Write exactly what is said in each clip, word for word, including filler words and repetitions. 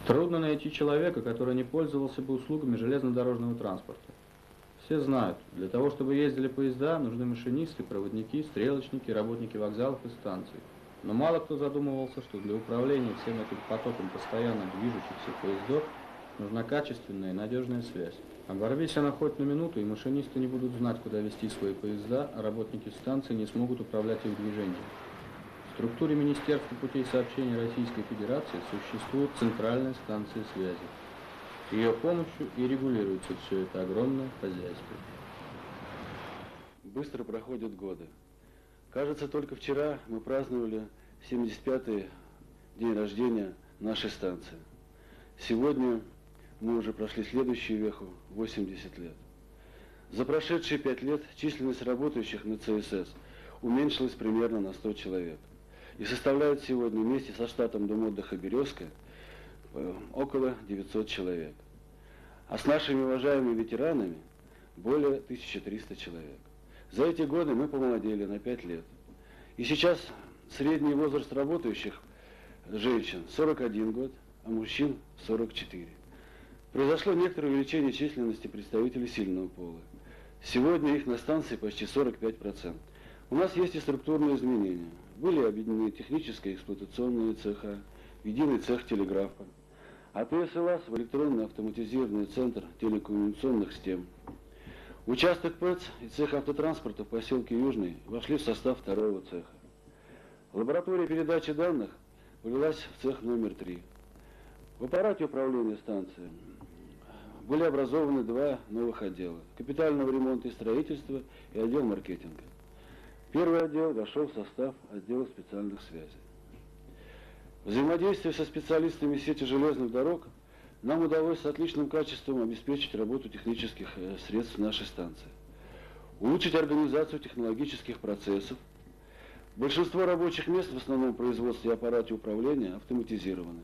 Трудно найти человека, который не пользовался бы услугами железнодорожного транспорта. Все знают, для того, чтобы ездили поезда, нужны машинисты, проводники, стрелочники, работники вокзалов и станций. Но мало кто задумывался, что для управления всем этим потоком постоянно движущихся поездов нужна качественная и надежная связь. Оборвись она хоть на минуту, и машинисты не будут знать, куда вести свои поезда, а работники станций не смогут управлять их движением. В структуре Министерства путей сообщения Российской Федерации существует центральная станция связи. С ее помощью и регулируется все это огромное хозяйство. Быстро проходят годы. Кажется, только вчера мы праздновали семьдесят пятый день рождения нашей станции. Сегодня мы уже прошли следующую веху, восемьдесят лет. За прошедшие пять лет численность работающих на ЦСС уменьшилась примерно на сто человек. И составляет сегодня вместе со штатом Дом отдыха «Березка» около девятисот человек. А с нашими уважаемыми ветеранами более тысячи трёхсот человек. За эти годы мы помолодели на пять лет. И сейчас средний возраст работающих женщин сорок один год, а мужчин сорок четыре. Произошло некоторое увеличение численности представителей сильного пола. Сегодня их на станции почти сорок пять процентов. У нас есть и структурные изменения. Были объединены технические и эксплуатационные цеха, единый цех телеграфа, а ТСЛАС в электронный автоматизированный центр телекоммуникационных систем. Участок ПЭЦ и цех автотранспорта в поселке Южный вошли в состав второго цеха. Лаборатория передачи данных влилась в цех номер три. В аппарате управления станцией были образованы два новых отдела – капитального ремонта и строительства и отдел маркетинга. Первый отдел вошел в состав отдела специальных связей. Взаимодействуя со специалистами сети железных дорог, нам удалось с отличным качеством обеспечить работу технических средств нашей станции, улучшить организацию технологических процессов. Большинство рабочих мест в основном производстве и аппарате управления автоматизированы.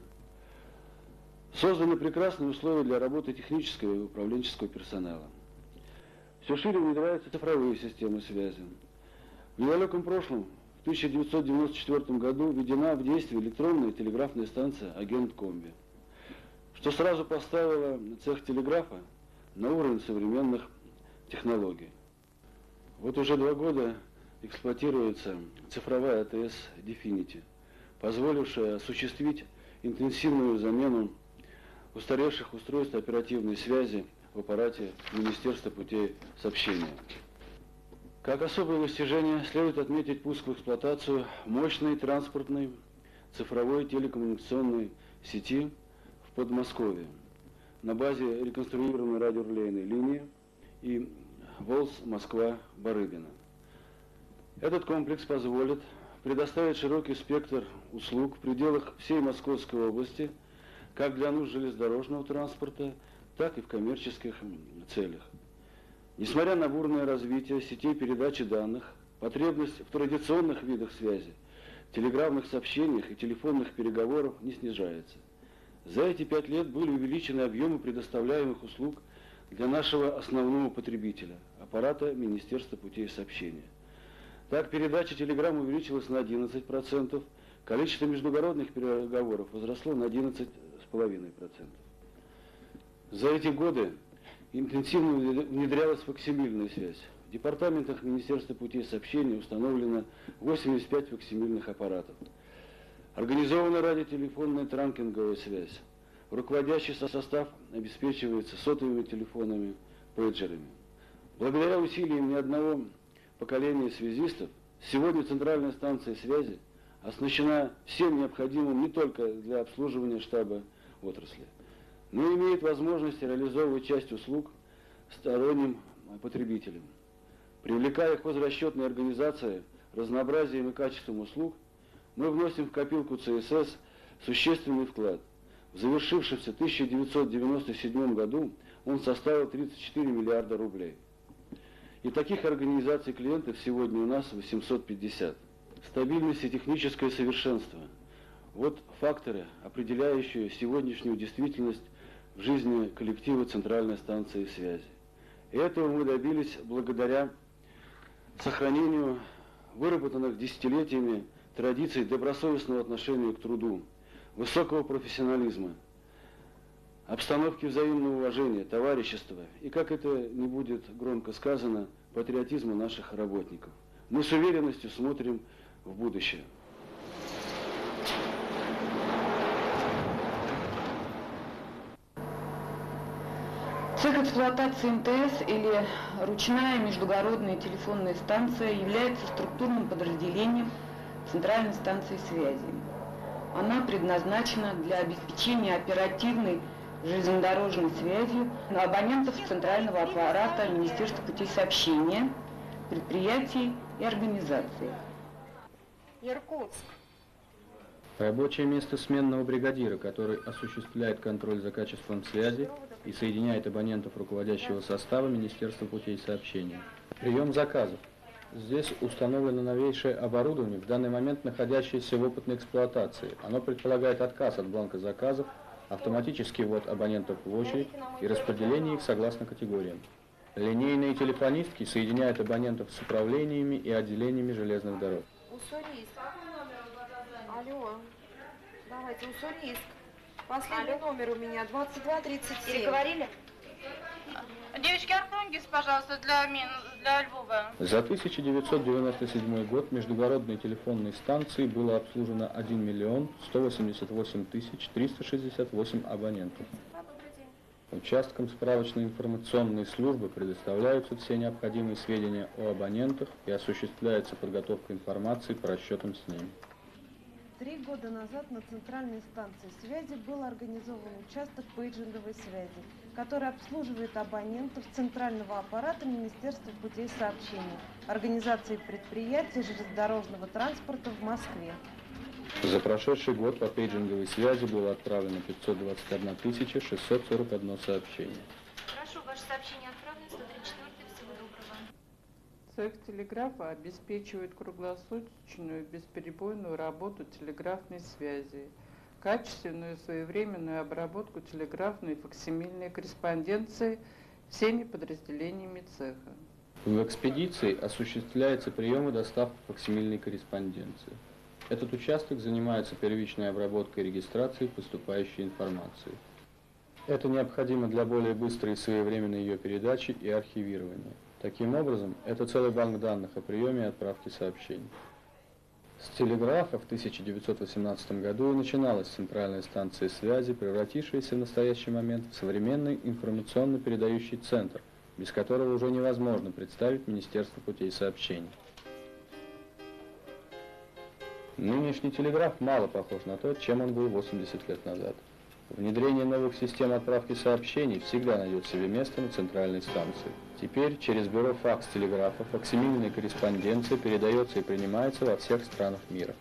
Созданы прекрасные условия для работы технического и управленческого персонала. Все шире внедряются цифровые системы связи. В недалеком прошлом, в тысяча девятьсот девяносто четвёртом году, введена в действие электронная телеграфная станция «Агент Комби», что сразу поставило цех телеграфа на уровень современных технологий. Вот уже два года эксплуатируется цифровая АТС «Дефинити», позволившая осуществить интенсивную замену устаревших устройств оперативной связи в аппарате Министерства путей сообщения. Как особое достижение следует отметить пуск в эксплуатацию мощной транспортной цифровой телекоммуникационной сети в Подмосковье на базе реконструированной радиорелейной линии и Волс-Москва-Барыгина. Этот комплекс позволит предоставить широкий спектр услуг в пределах всей Московской области, как для нужд железнодорожного транспорта, так и в коммерческих целях. Несмотря на бурное развитие сетей передачи данных, потребность в традиционных видах связи, телеграфных сообщениях и телефонных переговоров не снижается. За эти пять лет были увеличены объемы предоставляемых услуг для нашего основного потребителя – аппарата Министерства путей сообщения. Так, передача телеграмм увеличилась на одиннадцать процентов, количество междугородных переговоров возросло на одиннадцать целых пять десятых процента. За эти годы интенсивно внедрялась факсимильная связь. В департаментах Министерства путей сообщения установлено восемьдесят пять факсимильных аппаратов. Организована радиотелефонная транкинговая связь. Руководящий состав обеспечивается сотовыми телефонами, пейджерами. Благодаря усилиям ни одного поколения связистов, сегодня центральная станция связи оснащена всем необходимым не только для обслуживания штаба отрасли, но имеет возможность реализовывать часть услуг сторонним потребителям. Привлекая их хозрасчетные организации разнообразием и качеством услуг, мы вносим в копилку ЦСС существенный вклад. В завершившемся тысяча девятьсот девяносто седьмом году он составил тридцать четыре миллиарда рублей. И таких организаций клиентов сегодня у нас восемьсот пятьдесят. Стабильность и техническое совершенство – вот факторы, определяющие сегодняшнюю действительность в жизни коллектива центральной станции связи. И этого мы добились благодаря сохранению выработанных десятилетиями традиций добросовестного отношения к труду, высокого профессионализма, обстановки взаимного уважения, товарищества и, как это не будет громко сказано, патриотизма наших работников. Мы с уверенностью смотрим в будущее. Цех эксплуатации эм тэ эс или ручная междугородная телефонная станция является структурным подразделением центральной станции связи. Она предназначена для обеспечения оперативной железнодорожной связи абонентов центрального аппарата Министерства путей сообщения, предприятий и организаций. Иркутск. Рабочее место сменного бригадира, который осуществляет контроль за качеством связи и соединяет абонентов руководящего состава Министерства путей сообщения. Прием заказов. Здесь установлено новейшее оборудование, в данный момент находящееся в опытной эксплуатации. Оно предполагает отказ от бланка заказов, автоматический ввод абонентов в очередь и распределение их согласно категориям. Линейные телефонистки соединяют абонентов с управлениями и отделениями железных дорог. Уссурийск. Алло. Давайте, Уссурийск. Последний Алло. Номер у меня двадцать два тридцать семь. Переговорили? Девочки, Архангельск, пожалуйста, для, для Львова. За тысяча девятьсот девяносто седьмой год междугородной телефонной станции было обслужено один миллион сто восемьдесят восемь тысяч триста шестьдесят восемь абонентов. Участкам справочной информационной службы предоставляются все необходимые сведения о абонентах и осуществляется подготовка информации по расчетам с ними. Три года назад на центральной станции связи был организован участок пейджинговой связи, который обслуживает абонентов центрального аппарата Министерства путей сообщения, организации предприятий железнодорожного транспорта в Москве. За прошедший год по пейджинговой связи было отправлено пятьсот двадцать одна тысяча шестьсот сорок одно сообщение. Хорошо, ваше сообщение отправлено, сто тридцать четыре, всего доброго. Цех телеграфа обеспечивает круглосуточную бесперебойную работу телеграфной связи, качественную и своевременную обработку телеграфной и факсимильной корреспонденции всеми подразделениями цеха. В экспедиции осуществляется прием и доставка факсимильной корреспонденции. Этот участок занимается первичной обработкой и регистрацией поступающей информации. Это необходимо для более быстрой и своевременной ее передачи и архивирования. Таким образом, это целый банк данных о приеме и отправке сообщений. С телеграфа в тысяча девятьсот восемнадцатом году и начиналась центральная станция связи, превратившаяся в настоящий момент в современный информационно-передающий центр, без которого уже невозможно представить Министерство путей сообщений. Нынешний телеграф мало похож на то, чем он был восемьдесят лет назад. Внедрение новых систем отправки сообщений всегда найдет себе место на центральной станции. Теперь через бюро факс-телеграфа факсимильная корреспонденция передается и принимается во всех странах мира.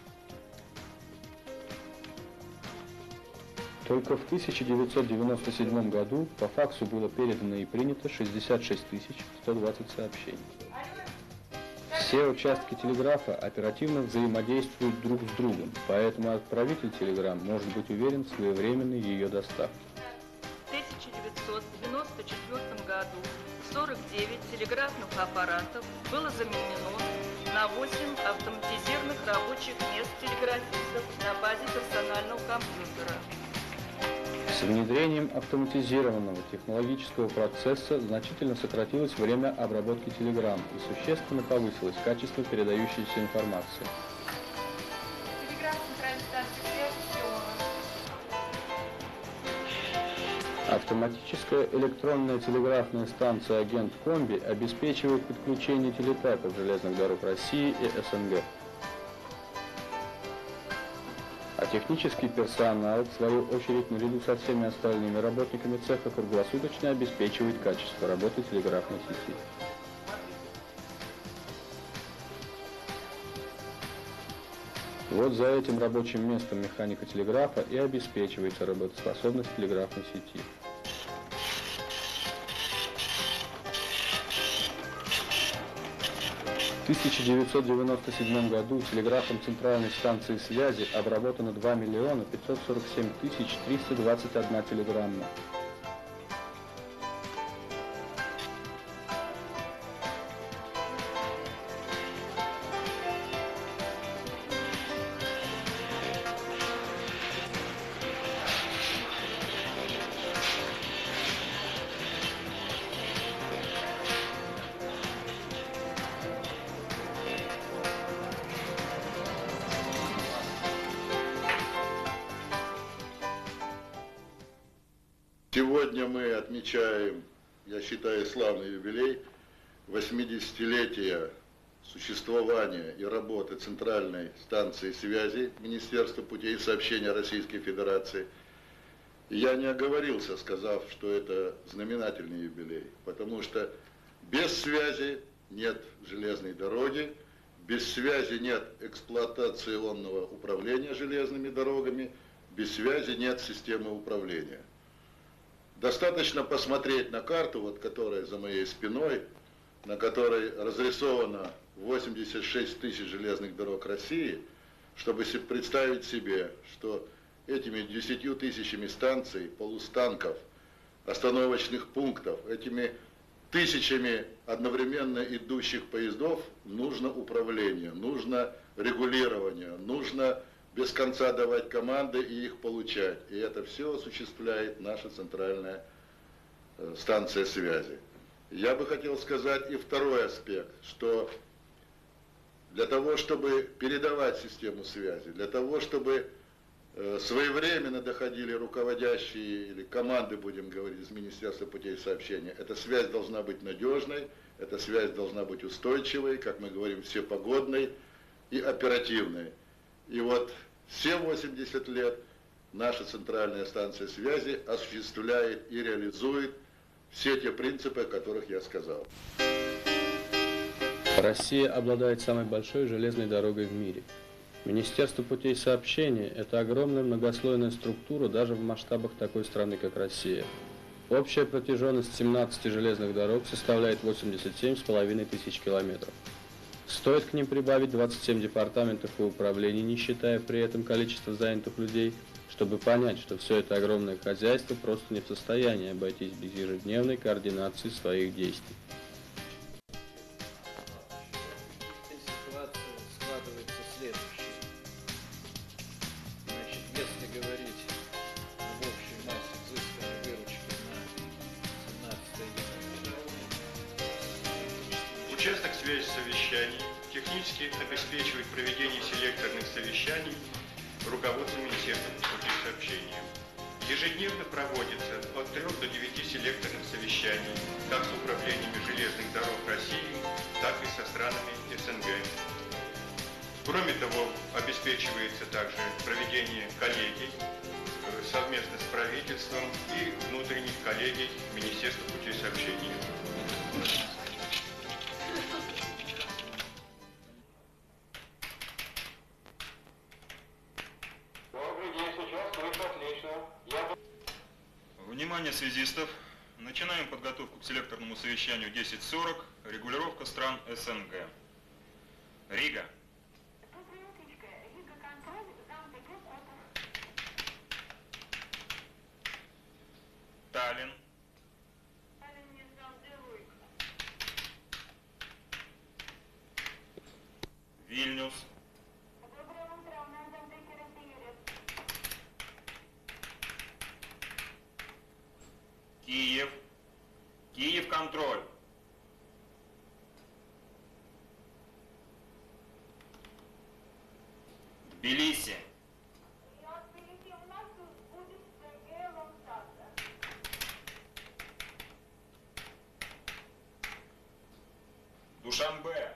Только в тысяча девятьсот девяносто седьмом году по факсу было передано и принято шестьдесят шесть тысяч сто двадцать сообщений. Все участки телеграфа оперативно взаимодействуют друг с другом, поэтому отправитель телеграмм может быть уверен в своевременной ее доставке. В тысяча девятьсот девяносто четвёртом году сорок девять телеграфных аппаратов было заменено на восемь автоматизированных рабочих мест телеграфистов на базе персонального компьютера. С внедрением автоматизированного технологического процесса значительно сократилось время обработки телеграмм и существенно повысилось качество передающейся информации. Телеграф центральной станции связи. Автоматическая электронная телеграфная станция «Агент Комби» обеспечивает подключение телетайпов железных дорог России и эс эн гэ. А технический персонал, в свою очередь, наряду со всеми остальными работниками цеха круглосуточно обеспечивает качество работы телеграфной сети. Вот за этим рабочим местом механика телеграфа и обеспечивается работоспособность телеграфной сети. В тысяча девятьсот девяносто седьмом году телеграфом центральной станции связи обработано два миллиона пятьсот сорок семь тысяч триста двадцать одна телеграмма. Сегодня мы отмечаем, я считаю, славный юбилей, восьмидесятилетия существования и работы Центральной станции связи Министерства путей сообщения Российской Федерации. И я не оговорился, сказав, что это знаменательный юбилей, потому что без связи нет железной дороги, без связи нет эксплуатационного управления железными дорогами, без связи нет системы управления. Достаточно посмотреть на карту, вот, которая за моей спиной, на которой разрисовано восемьдесят шесть тысяч железных дорог России, чтобы представить себе, что этими десятью тысячами станций, полустанков, остановочных пунктов, этими тысячами одновременно идущих поездов нужно управление, нужно регулирование, нужно без конца давать команды и их получать. И это все осуществляет наша центральная станция связи. Я бы хотел сказать и второй аспект, что для того, чтобы передавать систему связи, для того, чтобы своевременно доходили руководящие или команды, будем говорить, из Министерства путей сообщения, эта связь должна быть надежной, эта связь должна быть устойчивой, как мы говорим, всепогодной и оперативной. И вот все восемьдесят лет наша центральная станция связи осуществляет и реализует все те принципы, о которых я сказал. Россия обладает самой большой железной дорогой в мире. Министерство путей сообщения – это огромная многослойная структура даже в масштабах такой страны, как Россия. Общая протяженность семнадцати железных дорог составляет восемьдесят семь с половиной тысяч километров. Стоит к ним прибавить двадцать семь департаментов и управлений, не считая при этом количества занятых людей, чтобы понять, что все это огромное хозяйство просто не в состоянии обойтись без ежедневной координации своих действий. Ситуация складывается следующей. Значит, если говорить об общей массе взысканной выручки на семнадцатое декабря. Участок связи совещаний технически обеспечивает проведение селекторных совещаний руководством Министерства путей сообщения. Ежедневно проводится от трёх до девяти селекторных совещаний как с управлениями железных дорог России, так и со странами СНГ. Кроме того, обеспечивается также проведение коллегий совместно с правительством и внутренних коллегий Министерства путей сообщения. Внимание связистов! Начинаем подготовку к селекторному совещанию десять сорок, регулировка стран СНГ. Рига. Таллин. Вильнюс. Киев. Киев, контроль. Тбилиси. Душанбе.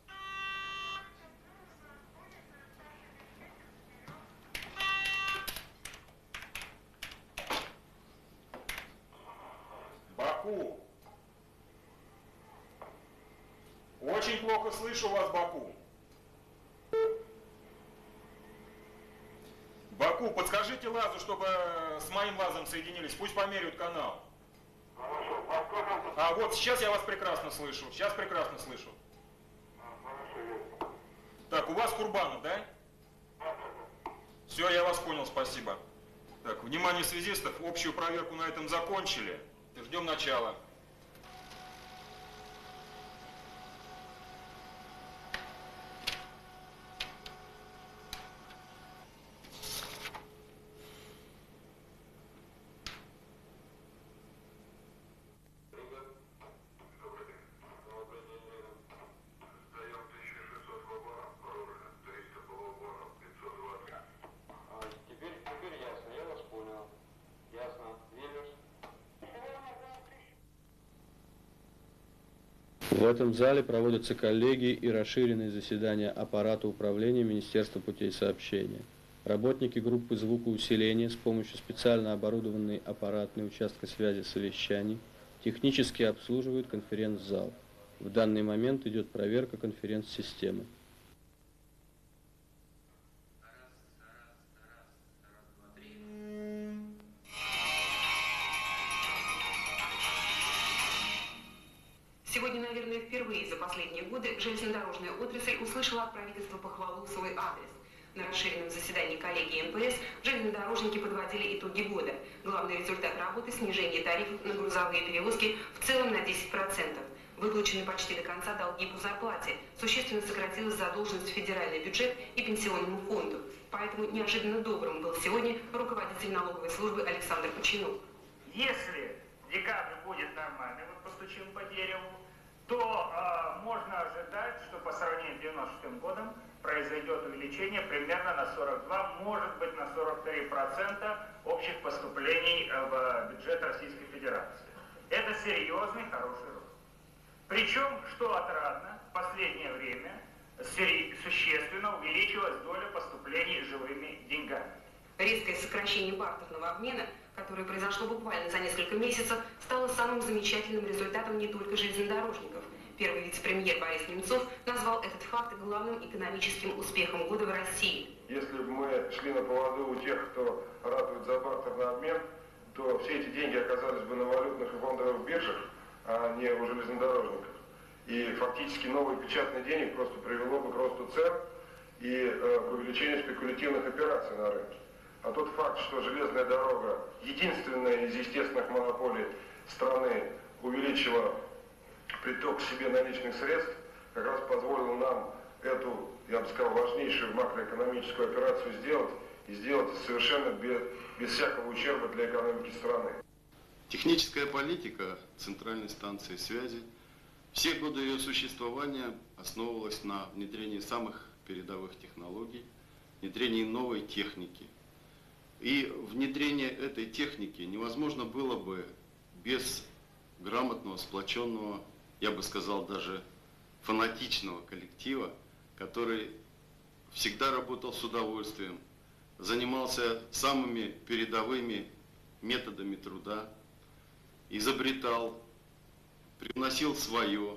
Баку. Очень плохо слышу вас, Баку. Баку, подскажите Лазу, чтобы с моим Лазом соединились, пусть померяют канал. А вот сейчас я вас прекрасно слышу, сейчас прекрасно слышу. Так, у вас Курбанов, да? Все, я вас понял, спасибо. Так, внимание связистов, общую проверку на этом закончили. Ждем начала. Теперь, теперь ясно, я вас понял. Ясно. Вильнюс. В этом зале проводятся коллегии и расширенные заседания аппарата управления Министерства путей сообщения. Работники группы звукоусиления с помощью специально оборудованной аппаратной участка связи совещаний технически обслуживают конференц-зал. В данный момент идет проверка конференц-системы. Сегодня, наверное, впервые за последние годы железнодорожная отрасль услышала от правительства похвалу в свой адрес. На расширенном заседании коллегии эн пэ эс железнодорожники подводили итоги года. Главный результат работы – снижение тарифов на грузовые перевозки в целом на десять процентов. Выплачены почти до конца долги по зарплате. Существенно сократилась задолженность в федеральный бюджет и пенсионному фонду. Поэтому неожиданно добрым был сегодня руководитель налоговой службы Александр Починук. Если декабрь будет нормальный, вот постучим по дереву, то э, можно ожидать, что по сравнению с девяносто шестым годом произойдет увеличение примерно на сорок два, может быть на сорок три процента общих поступлений в бюджет Российской Федерации. Это серьезный, хороший рост. Причем, что отрадно, в последнее время существенно увеличилась доля поступлений живыми деньгами. Резкое сокращение бартерного обмена, которое произошло буквально за несколько месяцев, стало самым замечательным результатом не только железнодорожников. Первый вице-премьер Борис Немцов назвал этот факт главным экономическим успехом года в России. Если бы мы шли на поводу у тех, кто ратует за бартерный обмен, то все эти деньги оказались бы на валютных и фондовых биржах, а не у железнодорожников. И фактически новое печатное денег просто привело бы к росту цен и э, к увеличению спекулятивных операций на рынке. А тот факт, что железная дорога, единственная из естественных монополий страны, увеличила приток к себе наличных средств, как раз позволил нам эту, я бы сказал, важнейшую макроэкономическую операцию сделать, и сделать совершенно без, без всякого ущерба для экономики страны. Техническая политика центральной станции связи все годы ее существования основывалась на внедрении самых передовых технологий, внедрении новой техники. И внедрение этой техники невозможно было бы без грамотного, сплоченного, я бы сказал, даже фанатичного коллектива, который всегда работал с удовольствием, занимался самыми передовыми методами труда, изобретал, привносил свое.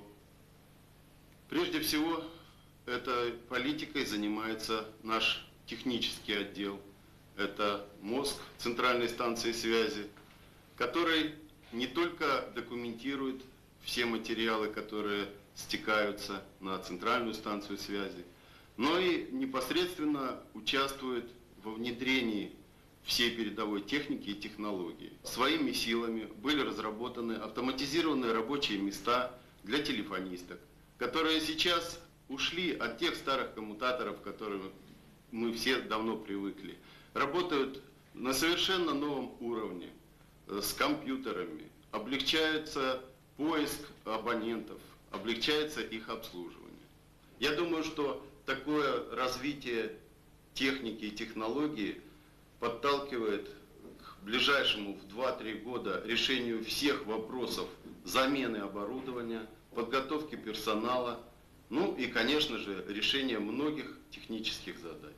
Прежде всего, этой политикой занимается наш технический отдел. Это мозг центральной станции связи, который не только документирует все материалы, которые стекаются на центральную станцию связи, но и непосредственно участвует во внедрении всей передовой техники и технологий. Своими силами были разработаны автоматизированные рабочие места для телефонисток, которые сейчас ушли от тех старых коммутаторов, к которым мы все давно привыкли. Работают на совершенно новом уровне, с компьютерами, облегчается поиск абонентов, облегчается их обслуживание. Я думаю, что такое развитие техники и технологий подталкивает к ближайшему в два-три года решению всех вопросов замены оборудования, подготовки персонала, ну и, конечно же, решения многих технических задач.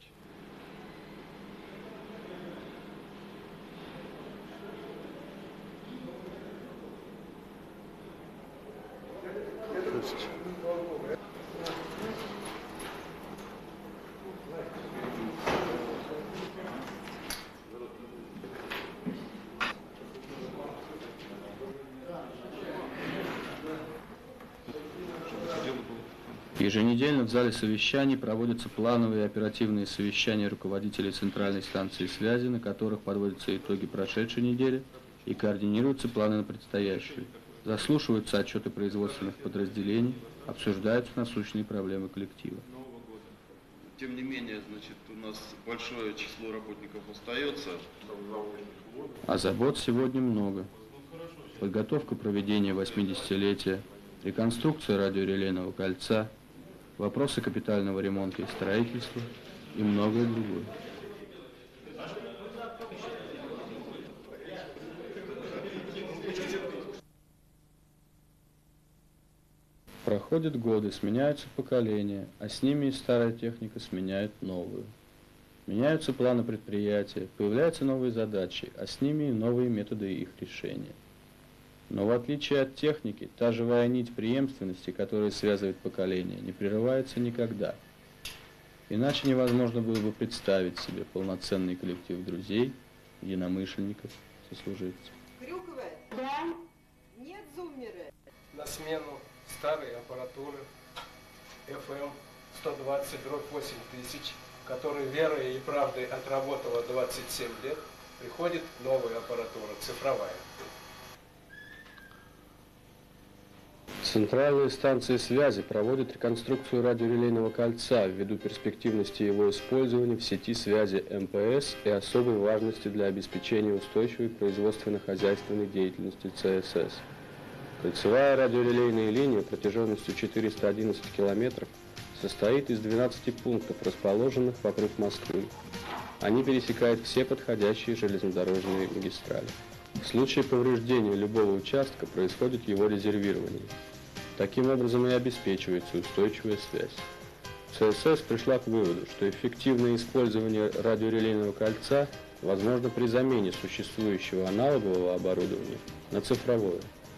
Еженедельно в зале совещаний проводятся плановые оперативные совещания руководителей центральной станции связи, на которых подводятся итоги прошедшей недели и координируются планы на предстоящую. Заслушиваются отчеты производственных подразделений, обсуждаются насущные проблемы коллектива. Тем не менее, значит, у нас большое число работников остается. А забот сегодня много. Подготовка проведения восьмидесятилетия, реконструкция радиорелейного кольца, вопросы капитального ремонта и строительства и многое другое. Проходят годы, сменяются поколения, а с ними и старая техника сменяет новую. Меняются планы предприятия, появляются новые задачи, а с ними и новые методы их решения. Но в отличие от техники, та живая нить преемственности, которая связывает поколения, не прерывается никогда. Иначе невозможно было бы представить себе полноценный коллектив друзей, единомышленников, сослуживцев. Крюковая? Да. Нет зуммера. На смену старой аппаратуры эф эм сто двадцать восемь тысяч, которая верой и правдой отработала двадцать семь лет, приходит новая аппаратура, цифровая. Центральные станции связи проводят реконструкцию радиорелейного кольца ввиду перспективности его использования в сети связи эм пэ эс и особой важности для обеспечения устойчивой производственно-хозяйственной деятельности цэ эс эс. Кольцевая радиорелейная линия протяженностью четыреста одиннадцать километров состоит из двенадцати пунктов, расположенных вокруг Москвы. Они пересекают все подходящие железнодорожные магистрали. В случае повреждения любого участка происходит его резервирование. Таким образом и обеспечивается устойчивая связь. цэ эс эс пришла к выводу, что эффективное использование радиорелейного кольца возможно при замене существующего аналогового оборудования на цифровое.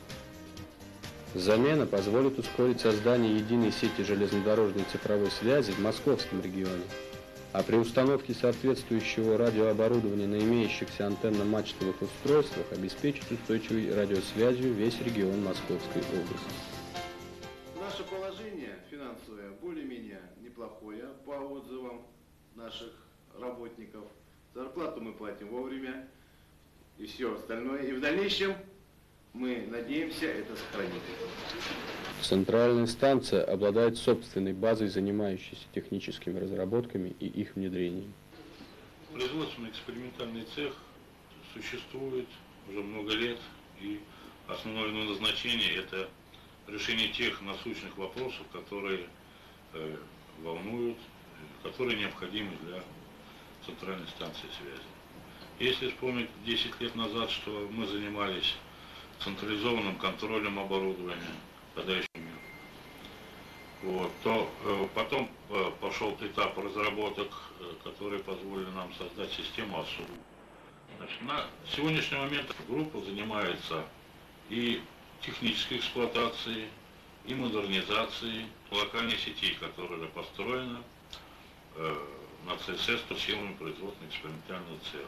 Замена позволит ускорить создание единой сети железнодорожной цифровой связи в московском регионе, а при установке соответствующего радиооборудования на имеющихся антенно-мачтовых устройствах обеспечить устойчивой радиосвязью весь регион Московской области. Наше положение финансовое более-менее неплохое по отзывам наших работников. Зарплату мы платим вовремя и все остальное. И в дальнейшем мы надеемся это сохранить. Центральная станция обладает собственной базой, занимающейся техническими разработками и их внедрением. Производственный экспериментальный цех существует уже много лет, и основное назначение – это решение тех насущных вопросов, которые э, волнуют, которые необходимы для центральной станции связи. Если вспомнить десять лет назад, что мы занимались централизованным контролем оборудования, тогда еще не вот, то э, потом э, пошел этап разработок, э, которые позволили нам создать систему АСУ. Значит, на сегодняшний момент группа занимается и технической эксплуатацией, и модернизацией локальной сети, которая построена э, на цэ эс эс под силами производственно-экспериментального цеха.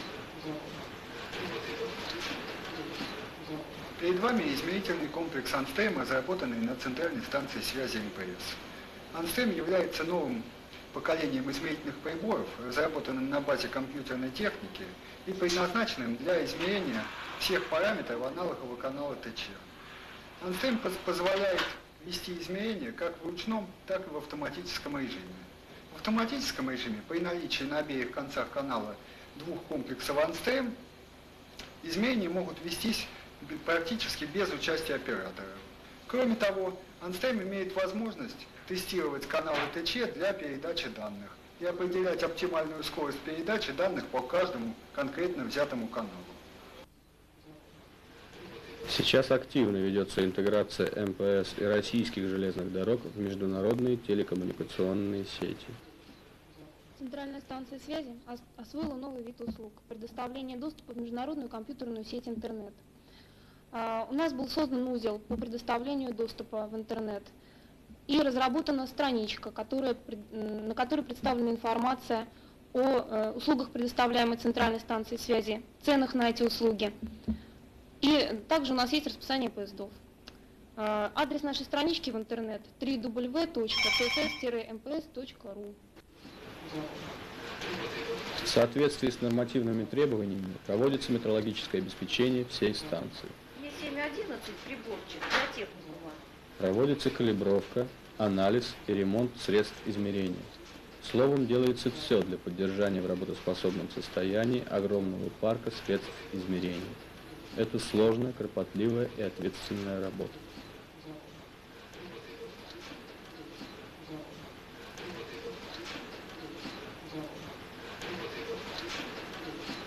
Перед вами измерительный комплекс Анстрем, разработанный на центральной станции связи эм пэ эс. Анстрем является новым поколением измерительных приборов, разработанным на базе компьютерной техники и предназначенным для измерения всех параметров аналогового канала тэ че. Анстрем позволяет вести измерения как в ручном, так и в автоматическом режиме. В автоматическом режиме при наличии на обеих концах канала двух комплексов Анстрем измерения могут вестись практически без участия оператора. Кроме того, Анстрем имеет возможность тестировать каналы тэ че для передачи данных и определять оптимальную скорость передачи данных по каждому конкретно взятому каналу. Сейчас активно ведется интеграция эм пэ эс и российских железных дорог в международные телекоммуникационные сети. Центральная станция связи освоила новый вид услуг – предоставление доступа в международную компьютерную сеть интернет. У нас был создан узел по предоставлению доступа в интернет и разработана страничка, которая, на которой представлена информация о услугах, предоставляемых центральной станцией связи, ценах на эти услуги. И также у нас есть расписание поездов. Адрес нашей странички в интернет – дабл ю дабл ю дабл ю точка цэ эс эс эм пэ эс точка ру. В соответствии с нормативными требованиями проводится метрологическое обеспечение всей станции. семь одиннадцать приборчик для техникума. Проводится калибровка, анализ и ремонт средств измерения. Словом, делается все для поддержания в работоспособном состоянии огромного парка средств измерения. Это сложная, кропотливая и ответственная работа.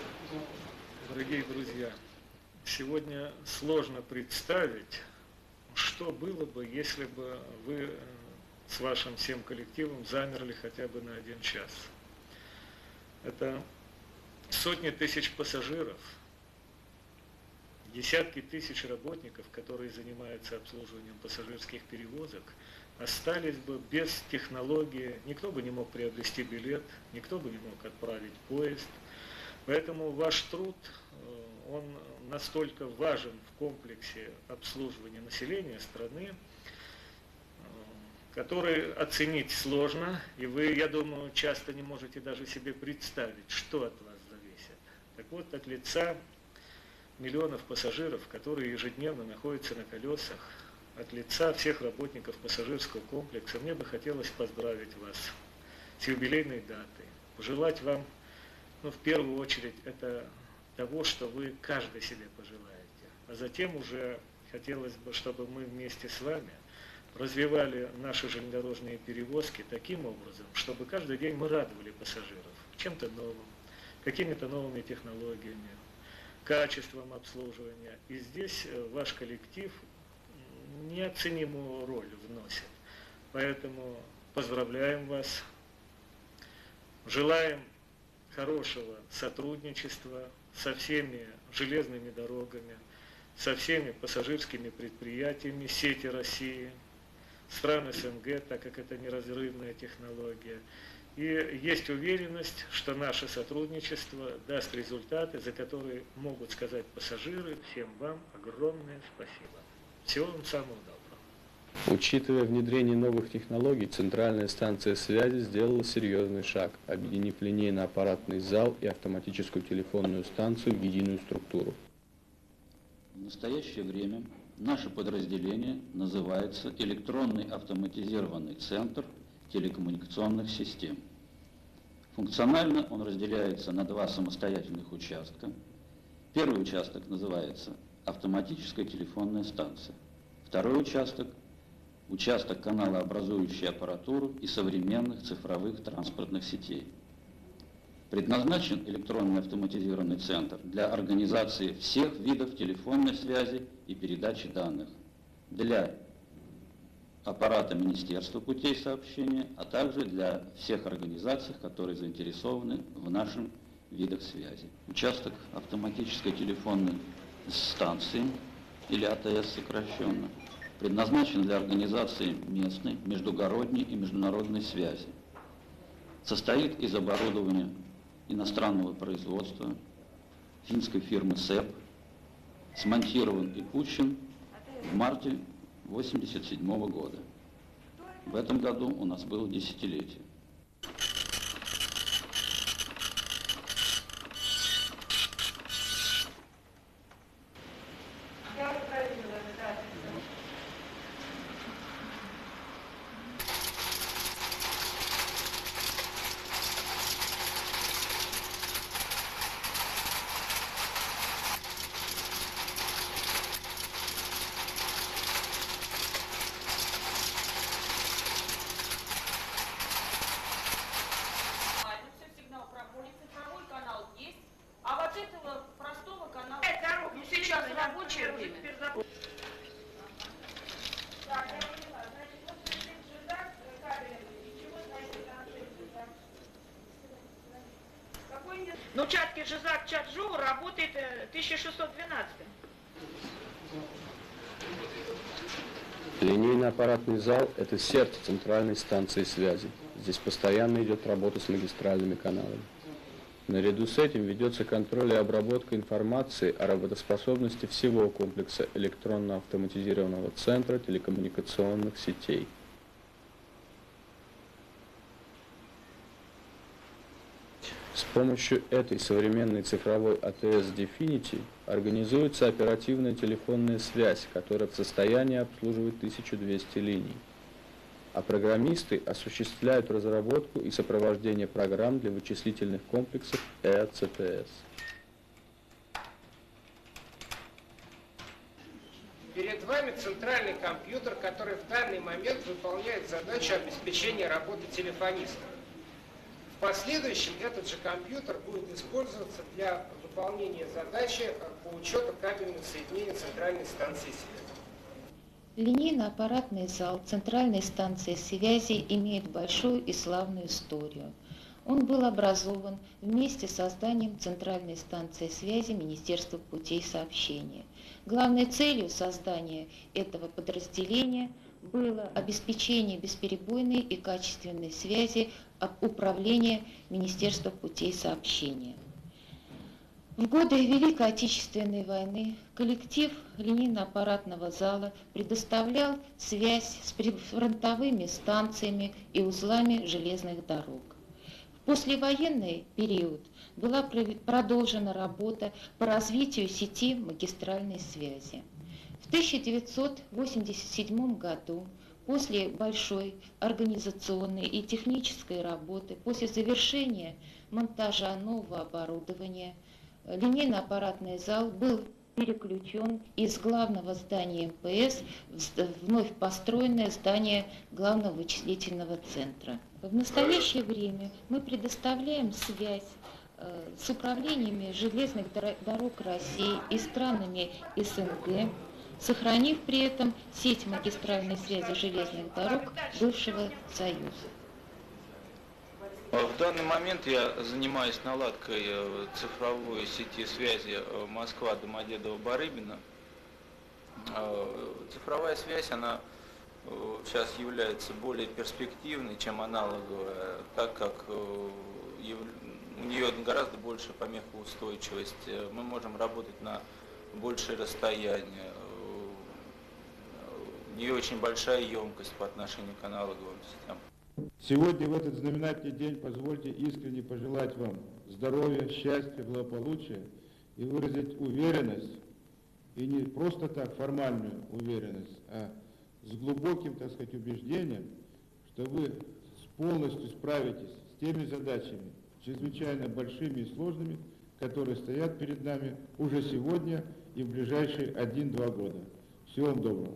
Дорогие друзья, сегодня сложно представить что было бы, если бы вы с вашим всем коллективом замерли хотя бы на один час. Это сотни тысяч пассажиров, десятки тысяч работников, которые занимаются обслуживанием пассажирских перевозок, остались бы без технологии, никто бы не мог приобрести билет, никто бы не мог отправить поезд. Поэтому ваш труд, он настолько важен в комплексе обслуживания населения страны, который оценить сложно, и вы, я думаю, часто не можете даже себе представить, что от вас зависит. Так вот, от лица миллионов пассажиров, которые ежедневно находятся на колесах, от лица всех работников пассажирского комплекса, мне бы хотелось поздравить вас с юбилейной датой, пожелать вам, ну, в первую очередь, это того, что вы каждый себе пожелаете, а затем уже хотелось бы, чтобы мы вместе с вами развивали наши железнодорожные перевозки таким образом, чтобы каждый день мы радовали пассажиров чем-то новым, какими-то новыми технологиями, качеством обслуживания. И здесь ваш коллектив неоценимую роль вносит. Поэтому поздравляем вас, желаем хорошего сотрудничества со всеми железными дорогами, со всеми пассажирскими предприятиями сети России, стран СНГ, так как это неразрывная технология. И есть уверенность, что наше сотрудничество даст результаты, за которые могут сказать пассажиры. Всем вам огромное спасибо. Всего вам самого доброго. Учитывая внедрение новых технологий, Центральная станция связи сделала серьезный шаг, объединив линейно-аппаратный зал и автоматическую телефонную станцию в единую структуру. В настоящее время наше подразделение называется электронный автоматизированный центр телекоммуникационных систем. Функционально он разделяется на два самостоятельных участка. Первый участок называется автоматическая телефонная станция. Второй участок – участок каналообразующей аппаратуры и современных цифровых транспортных сетей. Предназначен электронный автоматизированный центр для организации всех видов телефонной связи и передачи данных для аппарата Министерства путей сообщения, а также для всех организаций, которые заинтересованы в нашем видах связи. Участок автоматической телефонной станции, или АТС сокращенно, предназначен для организации местной, междугородней и международной связи. Состоит из оборудования иностранного производства финской фирмы СЭП, смонтирован и пущен в марте тысяча девятьсот восемьдесят седьмого года. В этом году у нас было десятилетие. На участке Жизак-Чаджоу работает тысяча шестьсот двенадцать. Линейно-аппаратный зал – это сердце центральной станции связи. Здесь постоянно идет работа с магистральными каналами. Наряду с этим ведется контроль и обработка информации о работоспособности всего комплекса электронно-автоматизированного центра телекоммуникационных сетей. С помощью этой современной цифровой АТС Definity организуется оперативная телефонная связь, которая в состоянии обслуживать тысячу двести линий. А программисты осуществляют разработку и сопровождение программ для вычислительных комплексов и эй си ти эс. Перед вами центральный компьютер, который в данный момент выполняет задачу обеспечения работы телефониста. В последующем этот же компьютер будет использоваться для выполнения задачи по учету кабельных соединений центральной станции связи. Линейно-аппаратный зал центральной станции связи имеет большую и славную историю. Он был образован вместе с созданием центральной станции связи Министерства путей сообщения. Главной целью создания этого подразделения было обеспечение бесперебойной и качественной связи управления Министерства путей сообщения. В годы Великой Отечественной войны коллектив линейно-аппаратного зала предоставлял связь с прифронтовыми станциями и узлами железных дорог. В послевоенный период была продолжена работа по развитию сети магистральной связи. В тысяча девятьсот восемьдесят седьмом году, после большой организационной и технической работы, после завершения монтажа нового оборудования, линейно-аппаратный зал был переключен из главного здания эм пэ эс в вновь построенное здание главного вычислительного центра. В настоящее время мы предоставляем связь э, с управлениями железных дорог России и странами эс эн гэ, сохранив при этом сеть магистральной связи железных дорог бывшего Союза. В данный момент я занимаюсь наладкой цифровой сети связи Москва-Домодедово-Барыбино. Цифровая связь, она сейчас является более перспективной, чем аналоговая, так как у нее гораздо больше помехоустойчивость. Мы можем работать на большее расстояние. У нее очень большая емкость по отношению к аналоговым системам. Сегодня, в этот знаменательный день, позвольте искренне пожелать вам здоровья, счастья, благополучия и выразить уверенность, и не просто так формальную уверенность, а с глубоким, так сказать, убеждением, что вы полностью справитесь с теми задачами, чрезвычайно большими и сложными, которые стоят перед нами уже сегодня и в ближайшие один-два года. Всего вам доброго.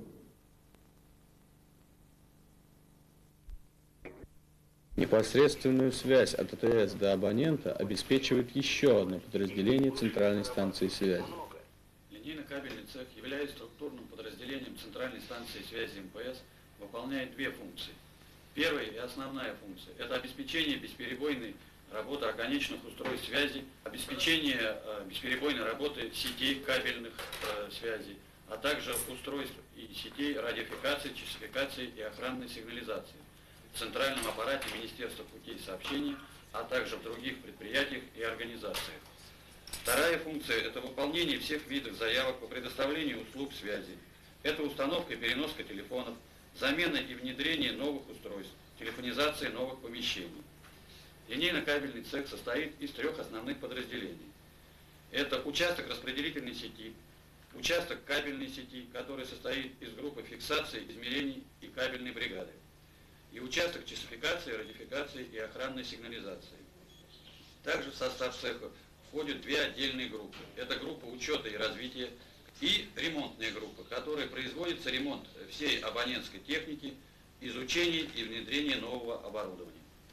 Непосредственную связь от а тэ эс до абонента обеспечивает еще одно подразделение центральной станции связи. Линейно-кабельный цех, являясь структурным подразделением центральной станции связи эм пэ эс, выполняет две функции. Первая и основная функция – это обеспечение бесперебойной работы оконечных устройств связи, обеспечение э, бесперебойной работы сетей кабельных э, связей, а также устройств и сетей радиофикации, часификации и охранной сигнализации в центральном аппарате Министерства путей сообщения, а также в других предприятиях и организациях. Вторая функция – это выполнение всех видов заявок по предоставлению услуг связи. Это установка и переноска телефонов, замена и внедрение новых устройств, телефонизация новых помещений. Линейно-кабельный цех состоит из трех основных подразделений. Это участок распределительной сети, участок кабельной сети, который состоит из группы фиксации, измерений и кабельной бригады, и участок часификации, радиофикации и охранной сигнализации. Также в состав цеха входят две отдельные группы. Это группа учета и развития и ремонтная группа, которой производится ремонт всей абонентской техники, изучение и внедрение нового оборудования.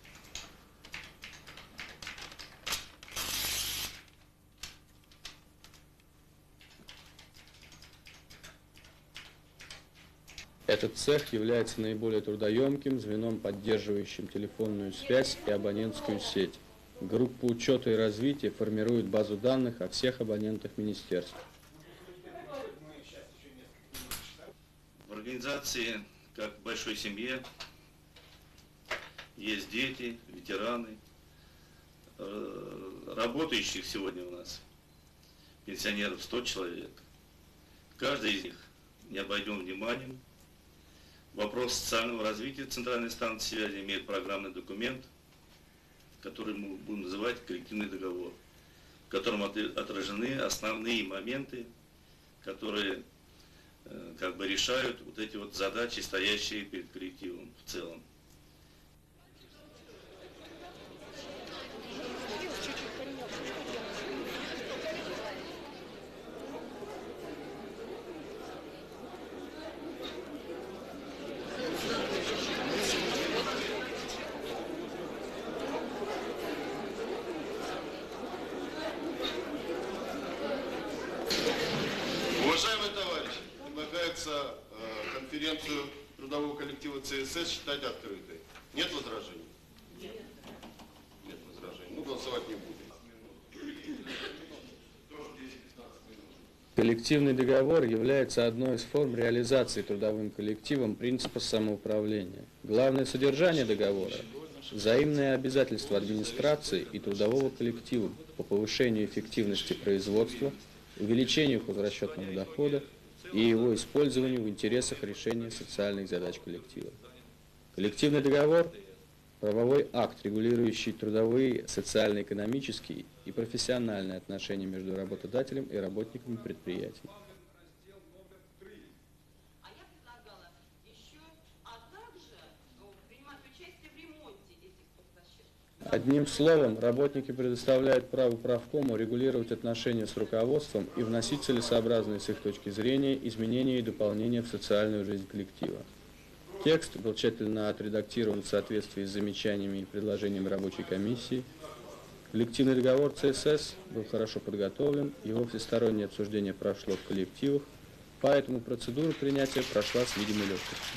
Этот цех является наиболее трудоемким звеном, поддерживающим телефонную связь и абонентскую сеть. Группа учета и развития формирует базу данных о всех абонентах министерства. В организации, как в большой семье, есть дети, ветераны, работающих сегодня у нас, пенсионеров сто человек. Каждый из них не обойдем вниманием. Вопрос социального развития центральной станции связи имеет программный документ, который мы будем называть коллективный договор, в котором отражены основные моменты, которые э, как бы решают вот эти вот задачи, стоящие перед коллективом в целом. Уважаемые товарищи, предлагается э, конференцию трудового коллектива ЦСС считать открытой. Нет возражений? Нет. Нет возражений. Ну, голосовать не будем. Коллективный договор является одной из форм реализации трудовым коллективом принципа самоуправления. Главное содержание договора – взаимные обязательства администрации и трудового коллектива по повышению эффективности производства, увеличению возвращенного дохода и его использованию в интересах решения социальных задач коллектива. Коллективный договор – правовой акт, регулирующий трудовые, социально-экономические и профессиональные отношения между работодателем и работниками предприятий. Одним словом, работники предоставляют право правкому регулировать отношения с руководством и вносить целесообразные с их точки зрения изменения и дополнения в социальную жизнь коллектива. Текст был тщательно отредактирован в соответствии с замечаниями и предложениями рабочей комиссии. Коллективный договор ЦСС был хорошо подготовлен, его всестороннее обсуждение прошло в коллективах, поэтому процедура принятия прошла с видимой легкостью.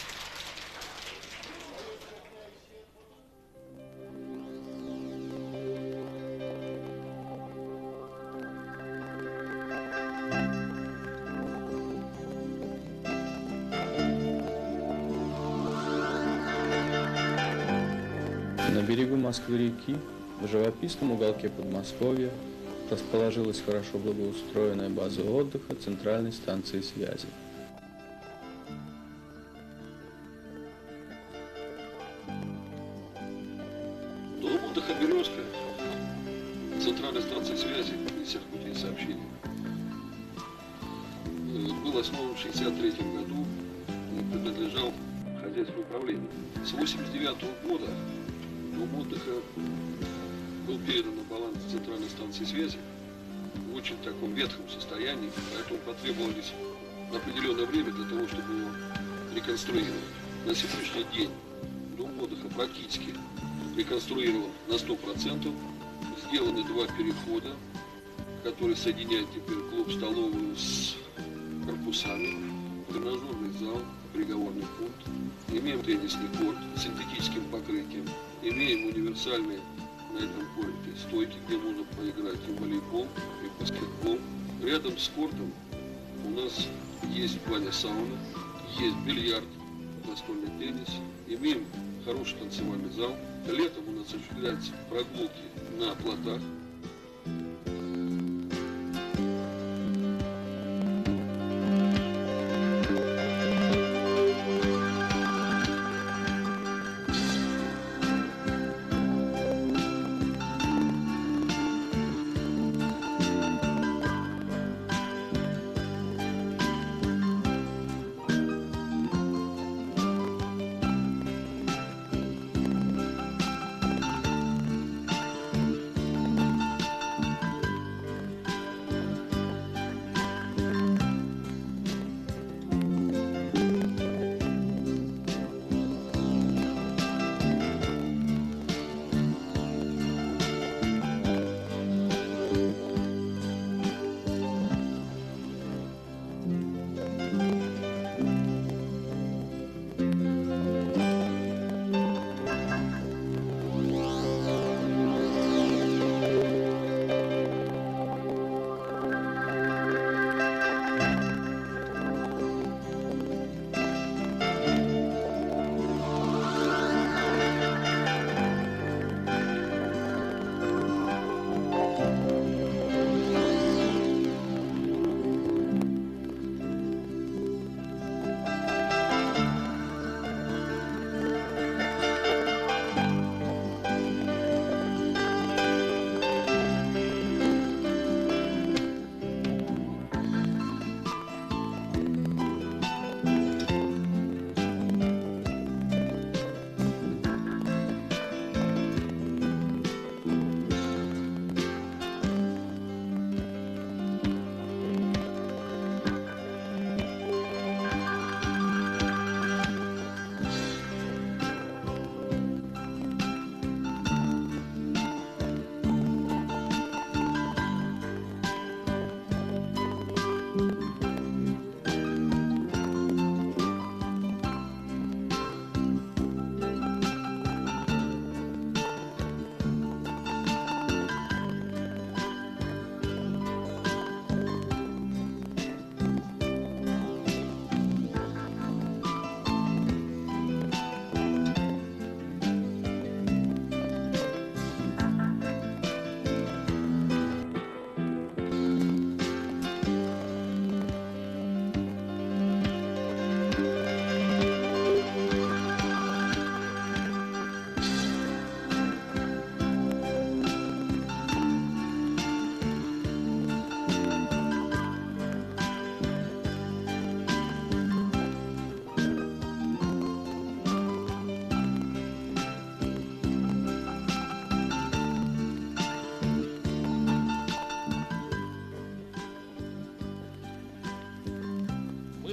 На берегу Москвы-реки, в живописном уголке Подмосковья, расположилась хорошо благоустроенная база отдыха Центральной станции связи. Дом отдыха «Березка», Центральной станции связи Министерства путей сообщения, был основан в шестьдесят третьем году и принадлежал хозяйству управления. С восемьдесят девятого года дом отдыха был передан на баланс Центральной станции связи в очень таком ветхом состоянии, поэтому потребовалось определенное время для того, чтобы его реконструировать. На сегодняшний день дом отдыха практически реконструирован на сто процентов. Сделаны два перехода, которые соединяют теперь клуб-столовую с корпусами, тренажерный зал, переговорный пункт. Имеем теннисный корт с синтетическим покрытием. Имеем универсальные на этом корте стойки, где можно поиграть и в волейбол, и в баскетбол. Рядом с кортом у нас есть баня-сауна, есть бильярд, настольный теннис. Имеем хороший танцевальный зал. Летом у нас осуществляются прогулки на плотах.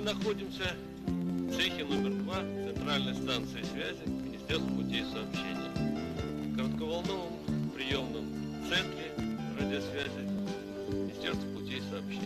находимся в цехе номер два центральной станции связи Министерства путей сообщения. В коротковолновом приемном центре радиосвязи Министерства путей сообщения.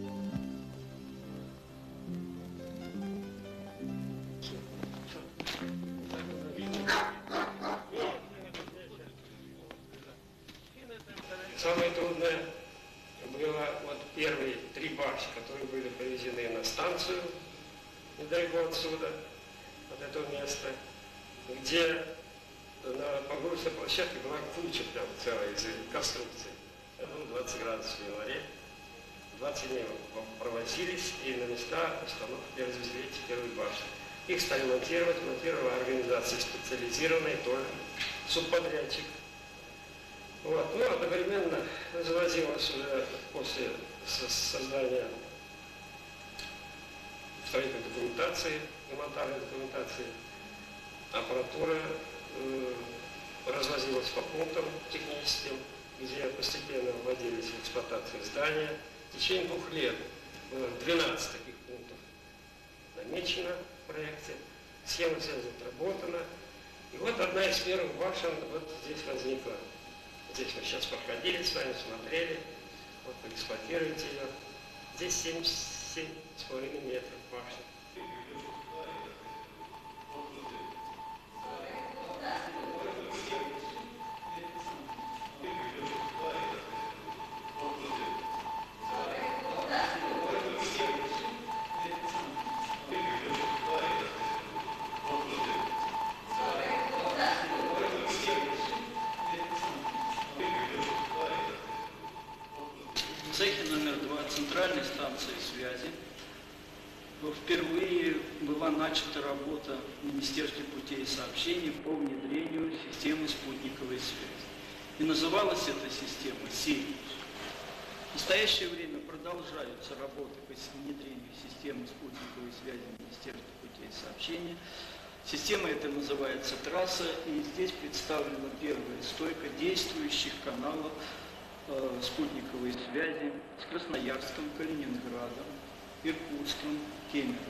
Самое трудное было вот первые три башни, которые были привезены на станцию недалеко отсюда, от этого места, где на погрузочной площадке была куча прям целая из конструкций. Это было двадцать градусов в январе. двадцать дней провозились и на места установки развезли эти первые башни. Их стали монтировать, монтировала организация специализированная, тоже субподрядчик. Вот. Ну, одновременно завозилось уже после создания строительной документации и монтажной документации аппаратура э, развозилась по пунктам техническим, где постепенно вводились в эксплуатацию здания. В течение двух лет было двенадцать таких пунктов намечено в проекте, схема вся отработана. И вот одна из первых башен вот здесь возникла. Здесь мы сейчас проходили с вами, смотрели, вот вы эксплуатируете ее. Здесь семьдесят семь с половиной метров башни. В цехе номер два центральной станции связи впервые была начата работа в Министерстве путей сообщений по внедрению системы спутниковой связи. И называлась эта система «Сириус». В настоящее время продолжаются работы по внедрению системы спутниковой связи Министерства путей сообщения. Система эта называется «Трасса», и здесь представлена первая стойка действующих каналов э, спутниковой связи с Красноярском, Калининградом, Иркутском, Кемеровым.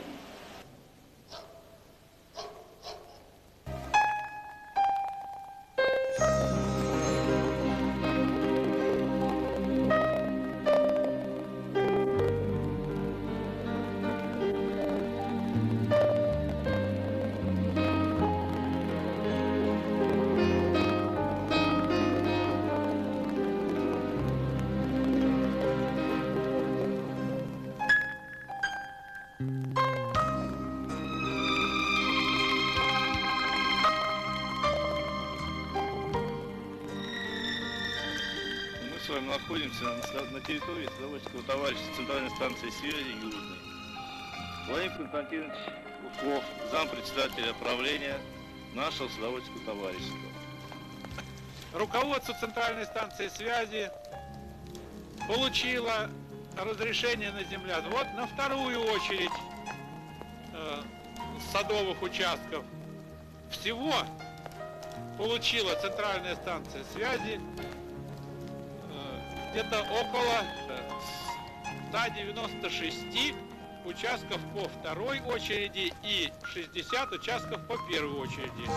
Мы с вами находимся на, на территории Садоводческого товарищества Центральной станции связи Южной. Владимир Константинович Ушков, зампредседателя правления нашего Садоводческого товарищества. Руководство Центральной станции связи получило разрешение на землян. Вот на вторую очередь э, садовых участков всего получила Центральная станция связи э, где-то около ста девяноста шести участков по второй очереди и шестьдесят участков по первой очереди.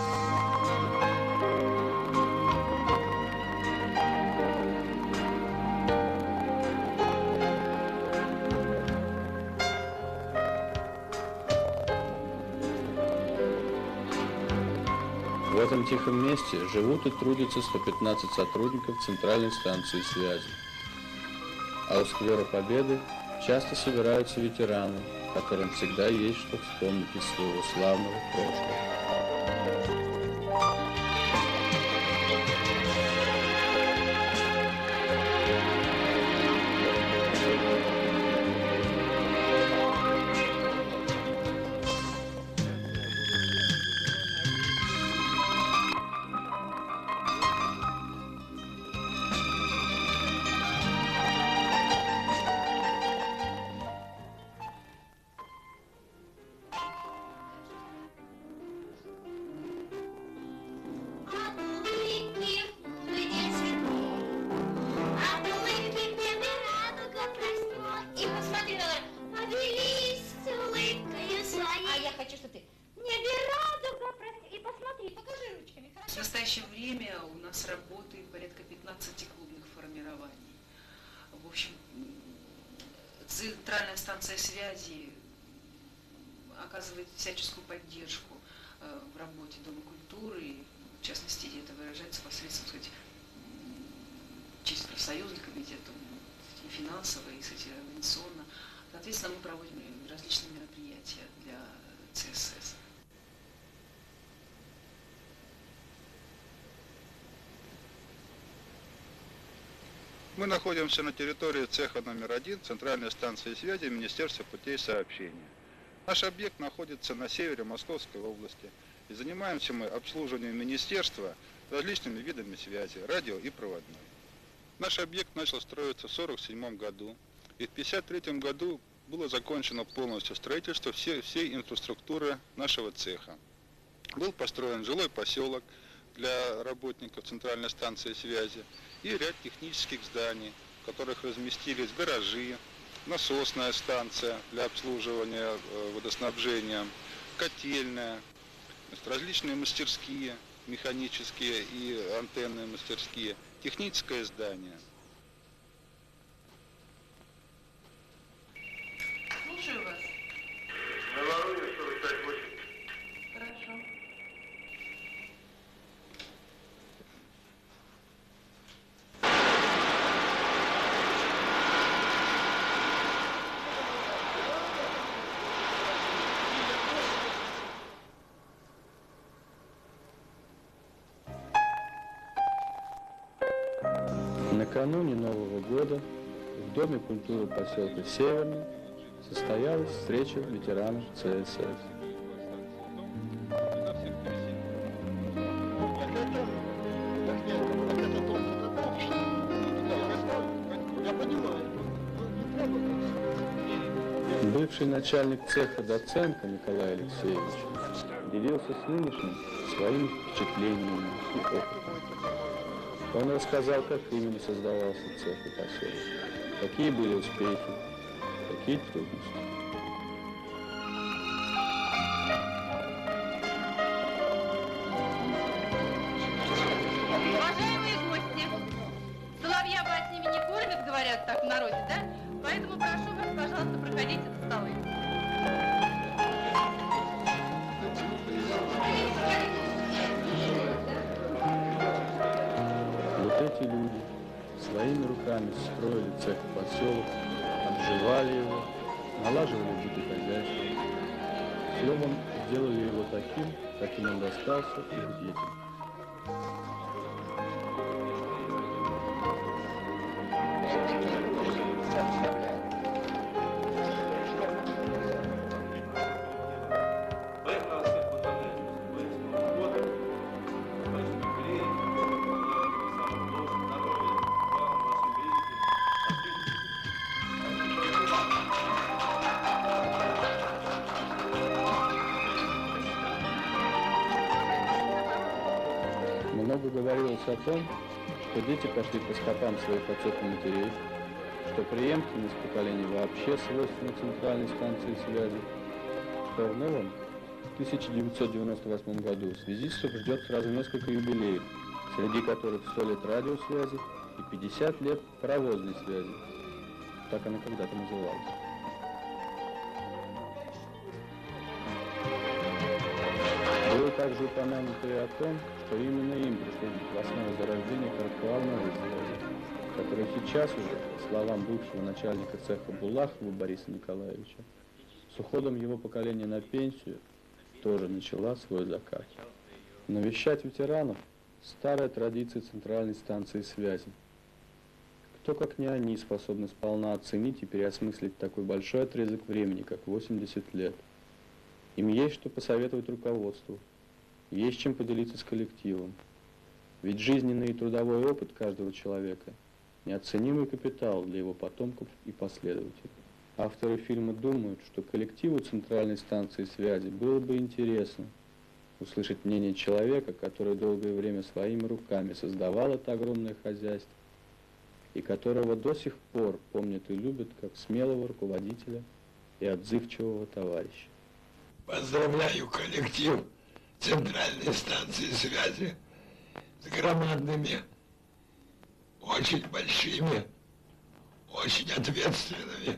В этом тихом месте живут и трудятся сто пятнадцать сотрудников Центральной станции связи. А у сквера Победы часто собираются ветераны, которым всегда есть что вспомнить из своего славного прошлого. оборудования у нас работает порядка пятнадцати клубных формирований. В общем, центральная станция связи оказывает всяческую поддержку в работе Дома культуры, и, в частности, это выражается посредством, сказать, через профсоюзный комитет, и финансово, и, кстати, организационно. Соответственно, мы проводим различные мероприятия для ЦСС. Мы находимся на территории цеха номер один центральной станции связи Министерства путей сообщения. Наш объект находится на севере Московской области, и занимаемся мы обслуживанием министерства различными видами связи, радио и проводной. Наш объект начал строиться в сорок седьмом году, и в пятьдесят третьем году было закончено полностью строительство всей, всей инфраструктуры нашего цеха. Был построен жилой поселок для работников центральной станции связи и ряд технических зданий, в которых разместились гаражи, насосная станция для обслуживания водоснабжения, котельная, различные мастерские, механические и антенные мастерские, техническое здание. Слушаю вас. На Воронеж сорок пять восемь. Хорошо. Накануне Нового года в Доме культуры поселка Северный состоялась встреча ветеранов ЦСС. Бывший начальник цеха Доценко Николай Алексеевич делился с нынешним своими впечатлениями и опытом. Он рассказал, как именно создавался цех и поселок, какие были успехи, какие трудности. Уважаемые гости, соловья баснями не кормят, говорят так в народе, да? Поэтому прошу вас, пожалуйста, проходите за столы. Вот эти люди своими руками строили цех и поселок, обживали его, налаживали быт и хозяйство. Словом, сделали его таким, каким он достался их детям. Много говорилось о том, что дети пошли по стопам своих отцов и матерей, что преемственность поколений вообще свойственна центральной станции связи, что в новом тысяча девятьсот девяносто восьмом году связистов ждет сразу несколько юбилеев, среди которых сто лет радиосвязи и пятьдесят лет паровозной связи. Так она когда-то называлась. Было также упомянуто и о том, что именно им пришлось в основе зарождения коротковолновой связи, которая сейчас уже, по словам бывшего начальника цеха Булахова Бориса Николаевича, с уходом его поколения на пенсию тоже начала свой закат. Навещать ветеранов – старая традиция центральной станции связи. Кто, как не они, способны сполна оценить и переосмыслить такой большой отрезок времени, как восемьдесят лет. Им есть что посоветовать руководству, есть чем поделиться с коллективом. Ведь жизненный и трудовой опыт каждого человека – неоценимый капитал для его потомков и последователей. Авторы фильма думают, что коллективу центральной станции связи было бы интересно услышать мнение человека, который долгое время своими руками создавал это огромное хозяйство, и которого до сих пор помнят и любят как смелого руководителя и отзывчивого товарища. Поздравляю коллектив центральной станции связи с громадными, очень большими, очень ответственными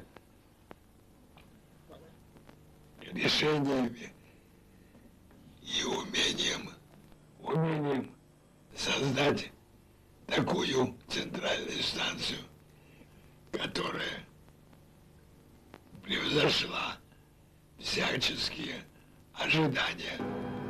решениями и умением, умением создать такую центральную станцию, которая превзошла всяческие ожидания.